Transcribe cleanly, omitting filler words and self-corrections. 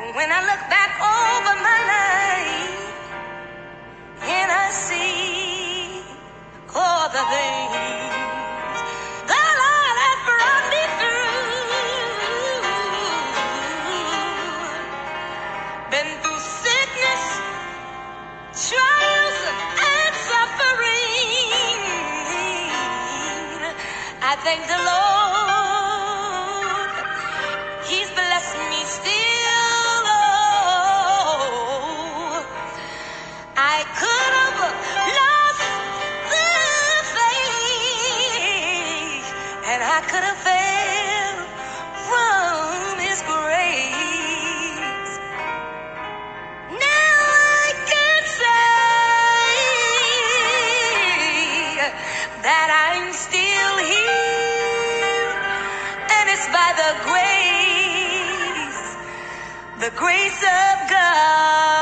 When I look back over my life and I see all the things the Lord has brought me through, been through sickness, trials, and suffering, I thank the Lord. He's blessed me still. Oh, I could have lost the faith, and I could have failed from His grace. Now I can say that I'm still here, and it's by the grace of God.